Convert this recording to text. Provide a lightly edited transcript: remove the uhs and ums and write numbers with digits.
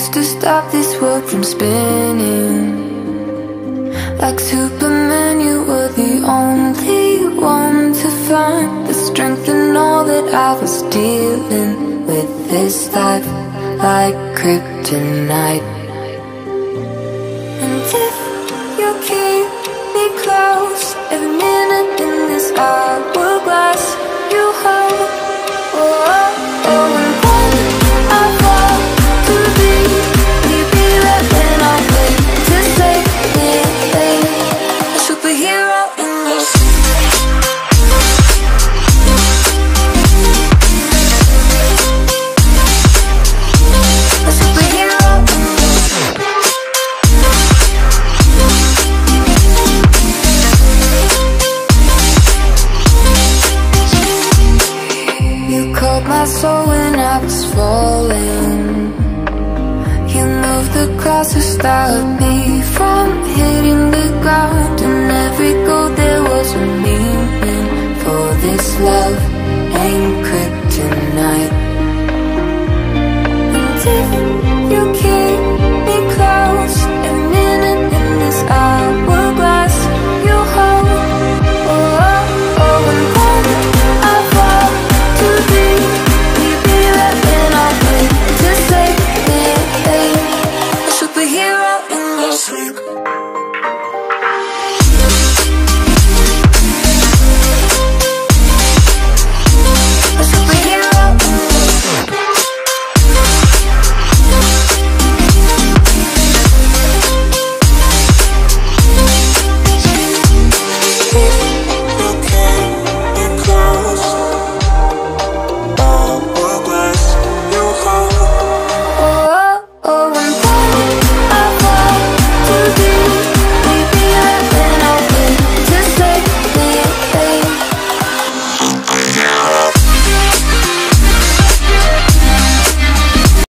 used to stop this world from spinning. Like Superman, you were the only one to find the strength in all that I was dealing with this life, like kryptonite. And if you keep me close, every minute in this hourglass, you hold. Oh, oh, oh, and when I fall to be right when I wait to save me, a superhero in this. A superhero in this. You called my soul when I was falling. You moved the cross to stop me from hitting the ground. And every goal there was a meaning, for this love ain't kryptonite. And if you care